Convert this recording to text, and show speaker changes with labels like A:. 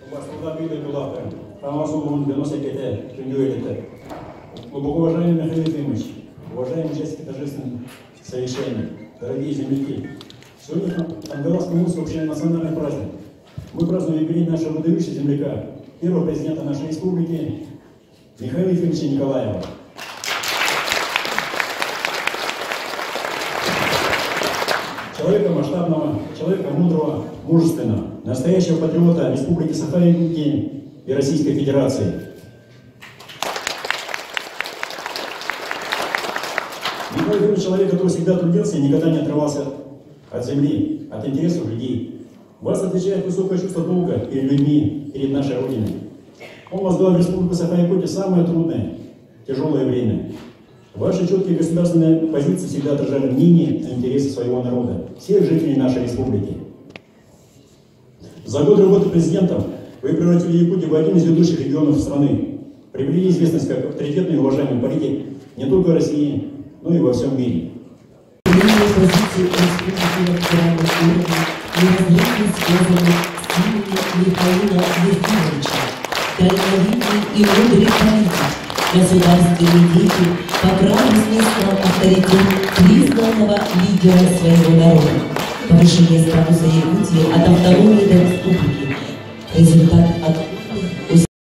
A: Господа Билла, Хамасу Деносекете, Тюнюэлите. Глубоко уважаемый Михаил Ефимович, уважаемые участники торжественных совещаний, дорогие земляки, сегодня Анголасская улица вообще национальный праздник. Мы празднуем юбилей нашего выдающегося земляка, первого президента нашей республики Михаила Ефимовича Николаева. Человека масштабного, человека мудрого, мужественного, настоящего патриота Республики Саха-Якутии и Российской Федерации. Михаил Ефимович человек, который всегда трудился и никогда не отрывался от земли, от интересов людей. Вас отличает высокое чувство долга перед людьми, перед нашей Родиной. Он возглавил Республику Саха-Якутия в самое трудное, тяжелое время. Ваши четкие государственные позиции всегда отражали мнение и интересы своего народа, всех жителей нашей республики. За годы работы президентом вы превратили Якутию в один из ведущих регионов страны, приобрели известность как авторитетный и уважаемый политик не только в России, но и во всем мире.
B: Позиции республики неразрывно связаны с силами Михаила Ефимовича, дальновидный и мудрый политик, государственный деятель, по праву стал авторитет признанного лидера своего народа. Повышение статуса Якутии от автономии до республики. Результат от